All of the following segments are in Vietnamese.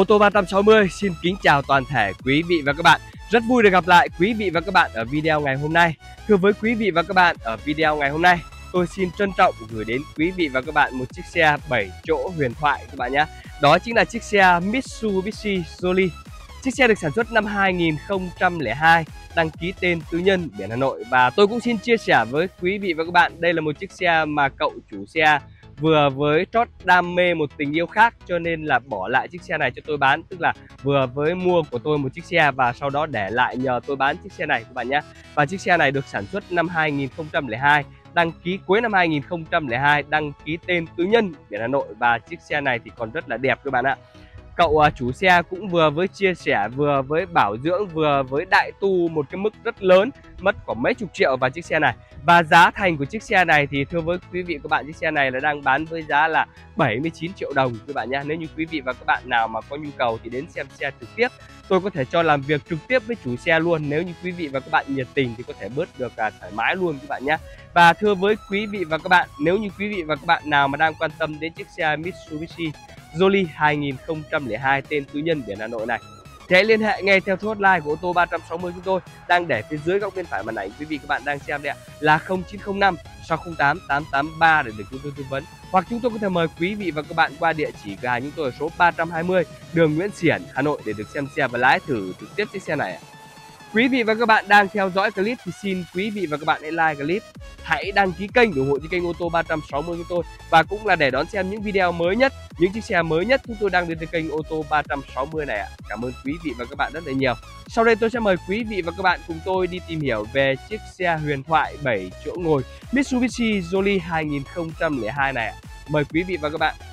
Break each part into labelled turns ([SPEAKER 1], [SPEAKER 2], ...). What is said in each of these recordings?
[SPEAKER 1] Ô tô 360 xin kính chào toàn thể quý vị và các bạn. Rất vui được gặp lại quý vị và các bạn ở video ngày hôm nay. Thưa với quý vị và các bạn, ở video ngày hôm nay tôi xin trân trọng gửi đến quý vị và các bạn một chiếc xe 7 chỗ huyền thoại các bạn nhé. Đó chính là chiếc xe Mitsubishi Jolly. Chiếc xe được sản xuất năm 2002, đăng ký tên tư nhân biển Hà Nội. Và tôi cũng xin chia sẻ với quý vị và các bạn, đây là một chiếc xe mà cậu chủ xe vừa với trót đam mê một tình yêu khác cho nên là bỏ lại chiếc xe này cho tôi bán. Tức là vừa với mua của tôi một chiếc xe và sau đó để lại nhờ tôi bán chiếc xe này các bạn nhé. Và chiếc xe này được sản xuất năm 2002, đăng ký cuối năm 2002, đăng ký tên tư nhân biển Hà Nội. Và chiếc xe này thì còn rất là đẹp các bạn ạ. Cậu chủ xe cũng vừa với chia sẻ, vừa với bảo dưỡng, vừa với đại tu một cái mức rất lớn, mất khoảng mấy chục triệu vào chiếc xe này. Và giá thành của chiếc xe này thì thưa với quý vị và các bạn, chiếc xe này là đang bán với giá là 79 triệu đồng các bạn nhé. Nếu như quý vị và các bạn nào mà có nhu cầu thì đến xem xe trực tiếp, tôi có thể cho làm việc trực tiếp với chủ xe luôn. Nếu như quý vị và các bạn nhiệt tình thì có thể bớt được thoải mái luôn các bạn nhé. Và thưa với quý vị và các bạn, nếu như quý vị và các bạn nào mà đang quan tâm đến chiếc xe Mitsubishi Jolly 2002 tên tư nhân biển Hà Nội này thì hãy liên hệ ngay theo số hotline của ô tô 360 chúng tôi đang để phía dưới góc bên phải màn ảnh quý vị các bạn đang xem đây ạ, là 0905 608 883 để được chúng tôi tư vấn. Hoặc chúng tôi có thể mời quý vị và các bạn qua địa chỉ cửa hàng chúng tôi ở số 320 đường Nguyễn Xiển, Hà Nội để được xem xe và lái thử trực tiếp chiếc xe này ạ. Quý vị và các bạn đang theo dõi clip thì xin quý vị và các bạn hãy like clip, hãy đăng ký kênh ủng hộ cho kênh ô tô 360 chúng tôi, và cũng là để đón xem những video mới nhất, những chiếc xe mới nhất chúng tôi đang lên trên kênh ô tô 360 này ạ. Cảm ơn quý vị và các bạn rất là nhiều. Sau đây tôi sẽ mời quý vị và các bạn cùng tôi đi tìm hiểu về chiếc xe huyền thoại 7 chỗ ngồi Mitsubishi Jolly 2002 này ạ. Mời quý vị và các bạn.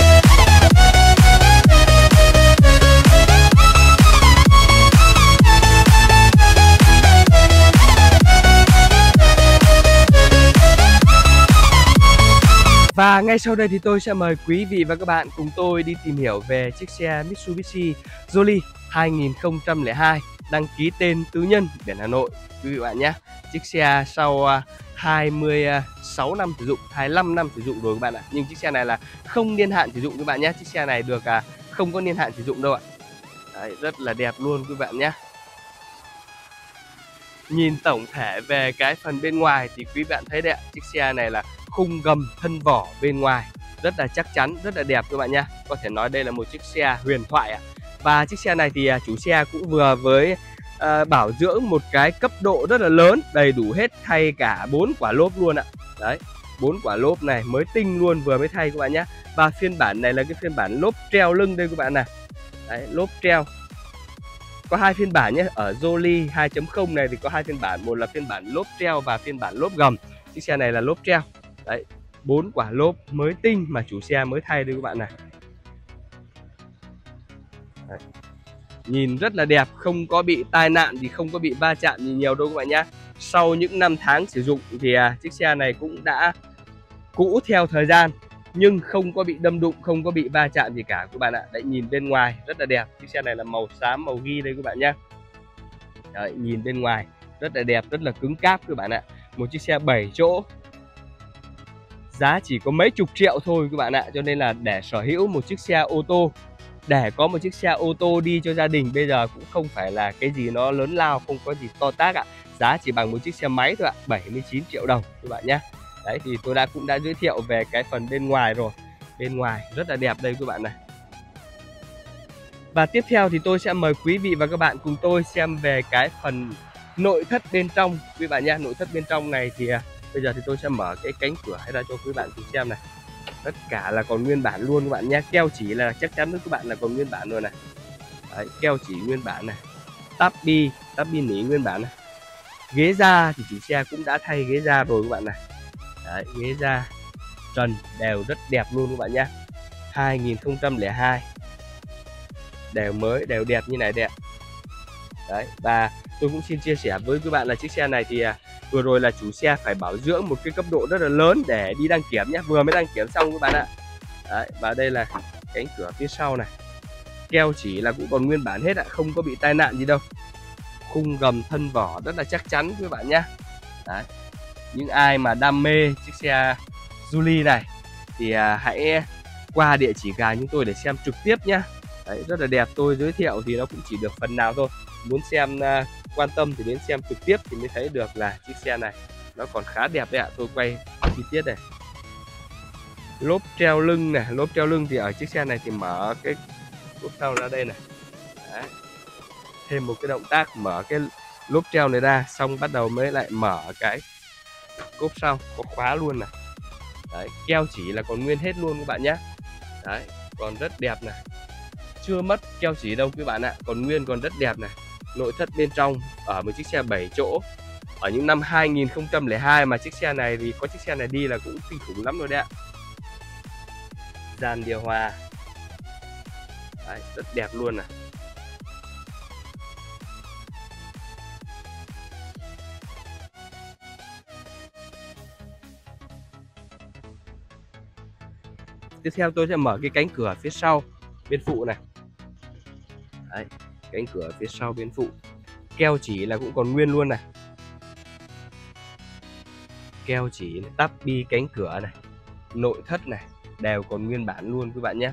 [SPEAKER 1] Và ngay sau đây thì tôi sẽ mời quý vị và các bạn cùng tôi đi tìm hiểu về chiếc xe Mitsubishi Jolly 2002 đăng ký tên tư nhân biển Hà Nội quý vị và bạn nhé. Chiếc xe sau 26 năm sử dụng, 25 năm sử dụng rồi các bạn ạ. Nhưng chiếc xe này là không niên hạn sử dụng các bạn nhé. Chiếc xe này được không có niên hạn sử dụng đâu ạ. Đấy, rất là đẹp luôn quý bạn nhé. Nhìn tổng thể về cái phần bên ngoài thì quý bạn thấy đấy ạ, chiếc xe này là khung gầm thân vỏ bên ngoài rất là chắc chắn, rất là đẹp các bạn nha. Có thể nói đây là một chiếc xe huyền thoại ạ. Và chiếc xe này thì chủ xe cũng vừa với bảo dưỡng một cái cấp độ rất là lớn, đầy đủ hết, thay cả 4 quả lốp luôn ạ. Đấy, 4 quả lốp này mới tinh luôn, vừa mới thay các bạn nhé. Và phiên bản này là cái phiên bản lốp treo lưng đây các bạn này. Đấy, lốp treo. Có hai phiên bản nhé, ở Jolly 2.0 này thì có hai phiên bản, một là phiên bản lốp treo và phiên bản lốp gầm. Chiếc xe này là lốp treo. Đấy, 4 quả lốp mới tinh mà chủ xe mới thay đây các bạn này. Đấy. Nhìn rất là đẹp, không có bị tai nạn thì không có bị va chạm gì nhiều đâu các bạn nhé. Sau những năm tháng sử dụng thì chiếc xe này cũng đã cũ theo thời gian nhưng không có bị đâm đụng, không có bị va chạm gì cả các bạn ạ. Đấy, nhìn bên ngoài rất là đẹp. Chiếc xe này là màu xám, màu ghi đây các bạn nhé. Đấy, nhìn bên ngoài rất là đẹp, rất là cứng cáp các bạn ạ. Một chiếc xe 7 chỗ, giá chỉ có mấy chục triệu thôi các bạn ạ. Cho nên là để sở hữu một chiếc xe ô tô, để có một chiếc xe ô tô đi cho gia đình bây giờ cũng không phải là cái gì nó lớn lao, không có gì to tát ạ. Giá chỉ bằng một chiếc xe máy thôi ạ, 79 triệu đồng các bạn nhé. Đấy thì tôi cũng đã giới thiệu về cái phần bên ngoài rồi. Bên ngoài rất là đẹp đây các bạn này. Và tiếp theo thì tôi sẽ mời quý vị và các bạn cùng tôi xem về cái phần nội thất bên trong quý bạn nhé. Nội thất bên trong này thì bây giờ thì tôi sẽ mở cái cánh cửa ra cho quý bạn cùng xem này. Tất cả là còn nguyên bản luôn các bạn nhé. Keo chỉ là chắc chắn với các bạn là còn nguyên bản luôn này. Đấy, keo chỉ nguyên bản này. Táp bi nỉ nguyên bản này. Ghế da thì chủ xe cũng đã thay ghế da rồi các bạn này. Đấy, ghế da trần đều rất đẹp luôn các bạn nhé. 2002 đều mới, đều đẹp như này đẹp. Đấy, và tôi cũng xin chia sẻ với các bạn là chiếc xe này thì vừa rồi là chủ xe phải bảo dưỡng một cái cấp độ rất là lớn để đi đăng kiểm nhé, vừa mới đăng kiểm xong các bạn ạ. Đấy, và đây là cánh cửa phía sau này, keo chỉ là cũng còn nguyên bản hết ạ, không có bị tai nạn gì đâu. Khung gầm thân vỏ rất là chắc chắn các bạn nhé. Đấy, những ai mà đam mê chiếc xe Jolly này thì hãy qua địa chỉ cửa hàng chúng tôi để xem trực tiếp nhé. Đấy, rất là đẹp. Tôi giới thiệu thì nó cũng chỉ được phần nào thôi. Muốn xem quan tâm thì đến xem trực tiếp thì mới thấy được là chiếc xe này nó còn khá đẹp đấy ạ. Tôi quay chi tiết này. Lốp treo lưng này, lốp treo lưng thì ở chiếc xe này thì mở cái lốp sau ra đây này. Đấy. Thêm một cái động tác mở cái lốp treo này ra, xong bắt đầu mới lại mở cái cốp sau, có khóa luôn này. Đấy, keo chỉ là còn nguyên hết luôn các bạn nhé. Đấy, còn rất đẹp này, chưa mất keo chỉ đâu các bạn ạ, còn nguyên, còn rất đẹp này. Nội thất bên trong ở một chiếc xe 7 chỗ ở những năm 2002 mà chiếc xe này thì có chiếc xe này đi là cũng kinh khủng lắm rồi đấy ạ. Dàn điều hòa. Đấy, rất đẹp luôn này. Tiếp theo tôi sẽ mở cái cánh cửa phía sau bên phụ này. Đấy, cánh cửa phía sau bên phụ keo chỉ là cũng còn nguyên luôn này. Keo chỉ này, tắp bi cánh cửa này, nội thất này đều còn nguyên bản luôn các bạn nhé.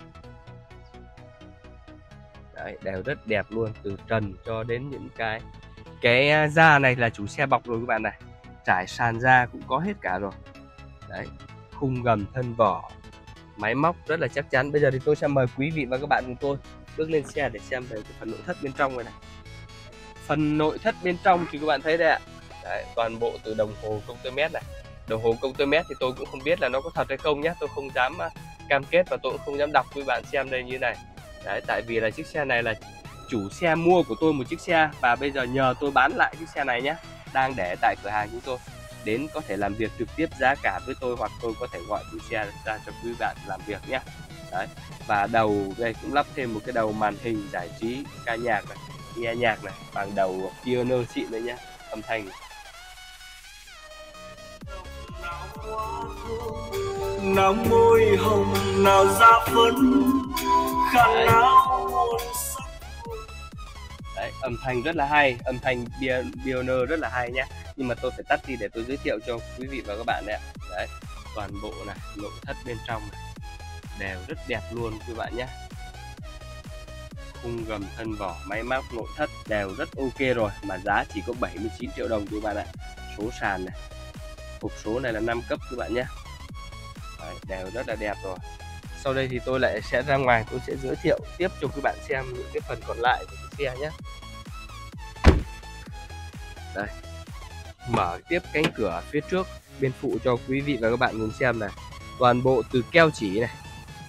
[SPEAKER 1] Đấy, đều rất đẹp luôn, từ trần cho đến những cái da này là chủ xe bọc rồi các bạn này. Trải sàn da cũng có hết cả rồi. Đấy, khung gầm thân vỏ, máy móc rất là chắc chắn. Bây giờ thì tôi sẽ mời quý vị và các bạn cùng tôi bước lên xe để xem về cái phần nội thất bên trong này. Phần nội thất bên trong thì các bạn thấy đây ạ. Đấy, toàn bộ từ đồng hồ công tơ mét này. Đồng hồ công tơ mét thì tôi cũng không biết là nó có thật hay không nhé. Tôi không dám cam kết và tôi cũng không dám đọc với bạn xem đây như này. Đấy, tại vì là chiếc xe này là chủ xe mua của tôi một chiếc xe và bây giờ nhờ tôi bán lại chiếc xe này nhé. Đang để tại cửa hàng chúng tôi. Đến có thể làm việc trực tiếp giá cả với tôi hoặc tôi có thể gọi chủ xe ra cho quý bạn làm việc nhé. Đấy, và đầu đây cũng lắp thêm một cái đầu màn hình giải trí ca nhạc này, nghe nhạc này, bằng đầu Pioneer xịn đấy nhá, âm thanh.
[SPEAKER 2] Nào môi hồng, nào da phấn, khăn áo môn sắc.
[SPEAKER 1] Đấy, âm thanh rất là hay, âm thanh Pioneer rất là hay nhá. Nhưng mà tôi phải tắt đi để tôi giới thiệu cho quý vị và các bạn đấy ạ. Đấy, toàn bộ này, nội thất bên trong này đều rất đẹp luôn các bạn nhé. Khung gầm thân vỏ, máy móc, nội thất đều rất ok rồi, mà giá chỉ có 79 triệu đồng các bạn ạ. Số sàn này, hộp số này là 5 cấp các bạn nhé. Đấy, đều rất là đẹp rồi. Sau đây thì tôi lại sẽ ra ngoài, tôi sẽ giới thiệu tiếp cho các bạn xem những cái phần còn lại của chiếc xe nhé. Đây, mở tiếp cánh cửa phía trước bên phụ cho quý vị và các bạn cùng xem này. Toàn bộ từ keo chỉ này,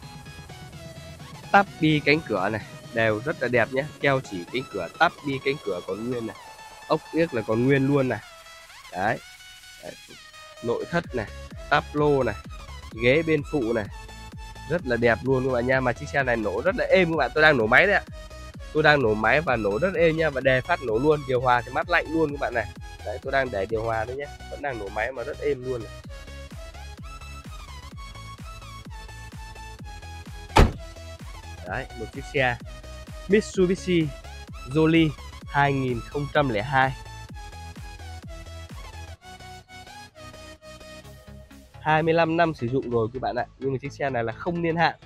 [SPEAKER 1] tắp bi cánh cửa này đều rất là đẹp nhé. Keo chỉ cánh cửa, tắp bi cánh cửa còn nguyên này, ốc yếc là còn nguyên luôn này. Đấy, đấy. Nội thất này, táp lô này, ghế bên phụ này rất là đẹp luôn các bạn nha. Mà chiếc xe này nổ rất là êm các bạn. Tôi đang nổ máy đấy ạ. Tôi đang nổ máy và nổ rất êm nha, và đề phát nổ luôn, điều hòa thì mát lạnh luôn các bạn này. Đấy, tôi đang để điều hòa đấy nhé, vẫn đang nổ máy mà rất êm luôn này. Đấy, một chiếc xe Mitsubishi Jolie 2002, 25 năm sử dụng rồi các bạn ạ. Nhưng mà chiếc xe này là không niên hạn.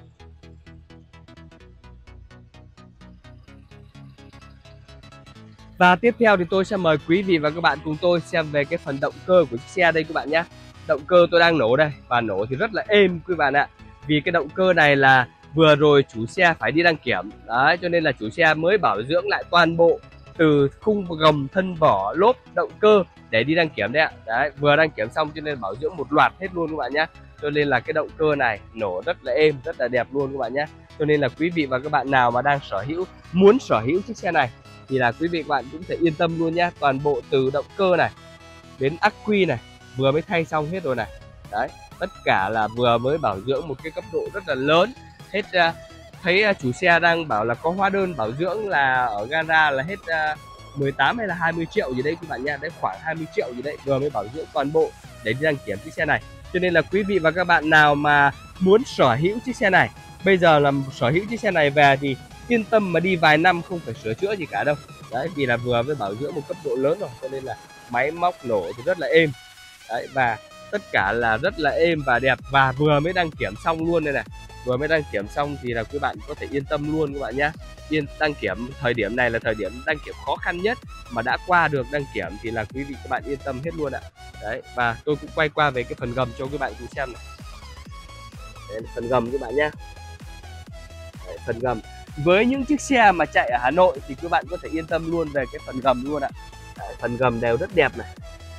[SPEAKER 1] Và tiếp theo thì tôi sẽ mời quý vị và các bạn cùng tôi xem về cái phần động cơ của chiếc xe đây các bạn nhé. Động cơ tôi đang nổ đây, và nổ thì rất là êm quý bạn ạ. Vì cái động cơ này là vừa rồi chủ xe phải đi đăng kiểm. Đấy, cho nên là chủ xe mới bảo dưỡng lại toàn bộ từ khung gầm, thân vỏ, lốp, động cơ để đi đăng kiểm đấy ạ. Đấy, vừa đăng kiểm xong cho nên bảo dưỡng một loạt hết luôn các bạn nhé. Cho nên là cái động cơ này nổ rất là êm, rất là đẹp luôn các bạn nhé. Cho nên là quý vị và các bạn nào mà đang muốn sở hữu chiếc xe này thì là quý vị và các bạn cũng thể yên tâm luôn nhé. Toàn bộ từ động cơ này đến ắc quy này vừa mới thay xong hết rồi này. Đấy, tất cả là vừa mới bảo dưỡng một cái cấp độ rất là lớn hết. Thấy chủ xe đang bảo là có hóa đơn bảo dưỡng là ở gara là hết 18 hay là 20 triệu gì đấy các bạn nha. Đấy, khoảng 20 triệu gì đấy, vừa mới bảo dưỡng toàn bộ để đi đăng kiểm chiếc xe này. Cho nên là quý vị và các bạn nào mà muốn sở hữu chiếc xe này, bây giờ là sở hữu chiếc xe này về thì yên tâm mà đi vài năm, không phải sửa chữa gì cả đâu. Đấy, vì là vừa mới bảo dưỡng một cấp độ lớn rồi, cho nên là máy móc nổ thì rất là êm. Đấy, và tất cả là rất là êm và đẹp, và vừa mới đăng kiểm xong luôn đây này. vừa mới đăng kiểm xong thì là quý bạn có thể yên tâm luôn các bạn nhé. Đăng kiểm thời điểm này là thời điểm đăng kiểm khó khăn nhất, mà đã qua được đăng kiểm thì là quý vị các bạn yên tâm hết luôn ạ. Đấy, và tôi cũng quay qua về cái phần gầm cho các bạn cùng xem này. Đấy, phần gầm các bạn nhé. Đấy, phần gầm với những chiếc xe mà chạy ở Hà Nội thì các bạn có thể yên tâm luôn về cái phần gầm luôn ạ. Đấy, phần gầm đều rất đẹp này.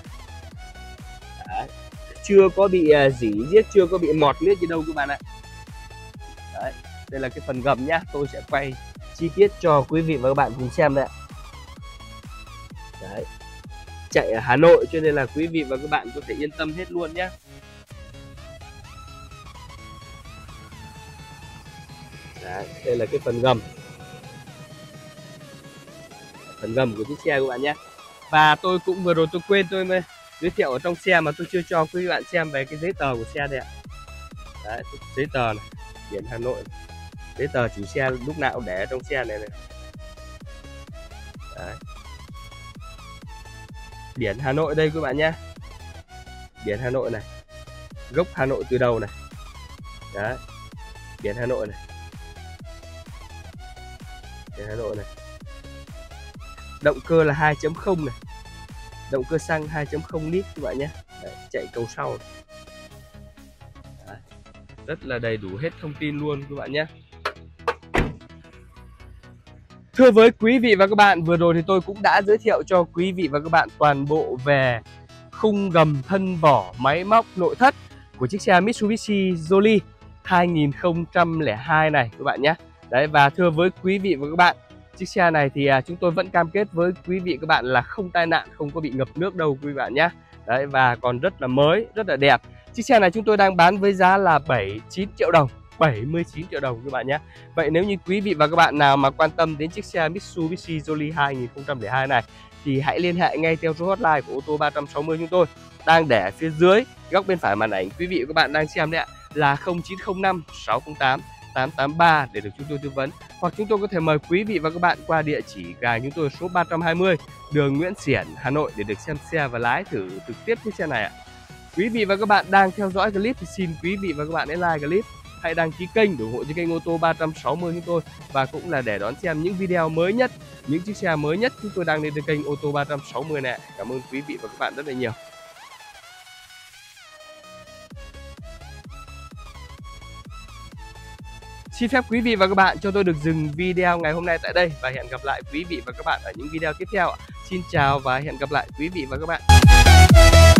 [SPEAKER 1] Đấy, chưa có bị rỉ riết, chưa có bị mọt nước gì đâu các bạn ạ. Đấy, đây là cái phần gầm nhá, tôi sẽ quay chi tiết cho quý vị và các bạn cùng xem đây ạ. Đấy, chạy ở Hà Nội cho nên là quý vị và các bạn có thể yên tâm hết luôn nhé. Đấy, đây là cái phần gầm của chiếc xe các bạn nhé. Và tôi cũng vừa rồi tôi quên tôi mới giới thiệu ở trong xe mà tôi chưa cho quý bạn xem về cái giấy tờ của xe đây ạ. Đấy, giấy tờ này, biển Hà Nội, giấy tờ chủ xe lúc nào cũng để ở trong xe này này. Đấy, biển Hà Nội đây các bạn nhé, biển Hà Nội này, gốc Hà Nội từ đầu này. Đấy, biển Hà Nội này, biển Hà Nội này. Động cơ là 2.0 này, động cơ xăng 2.0 lít các bạn nhé. Đấy, chạy cầu sau. Đấy, rất là đầy đủ hết thông tin luôn các bạn nhé. Thưa với quý vị và các bạn, vừa rồi thì tôi cũng đã giới thiệu cho quý vị và các bạn toàn bộ về khung gầm, thân vỏ, máy móc, nội thất của chiếc xe Mitsubishi Jolly 2002 này các bạn nhé. Đấy, và thưa với quý vị và các bạn, chiếc xe này thì chúng tôi vẫn cam kết với quý vị các bạn là không tai nạn, không có bị ngập nước đâu quý bạn nhé. Đấy, và còn rất là mới, rất là đẹp. Chiếc xe này chúng tôi đang bán với giá là 79 triệu đồng, 79 triệu đồng các bạn nhé. Vậy nếu như quý vị và các bạn nào mà quan tâm đến chiếc xe Mitsubishi Jolly 2002 này thì hãy liên hệ ngay theo số hotline của ô tô 360 chúng tôi đang để phía dưới góc bên phải màn ảnh quý vị và các bạn đang xem đấy ạ, là 0905 608 883 để được chúng tôi tư vấn, hoặc chúng tôi có thể mời quý vị và các bạn qua địa chỉ gà chúng tôi số 320 đường Nguyễn Xiển, Hà Nội để được xem xe và lái thử trực tiếp chiếc xe này ạ. Quý vị và các bạn đang theo dõi clip thì xin quý vị và các bạn hãy like clip, hãy đăng ký kênh ủng hộ cho kênh ô tô 360 chúng tôi, và cũng là để đón xem những video mới nhất, những chiếc xe mới nhất chúng tôi đang lên trên kênh ô tô 360 này. Cảm ơn quý vị và các bạn rất là nhiều. Xin phép quý vị và các bạn cho tôi được dừng video ngày hôm nay tại đây và hẹn gặp lại quý vị và các bạn ở những video tiếp theo. Xin chào và hẹn gặp lại quý vị và các bạn.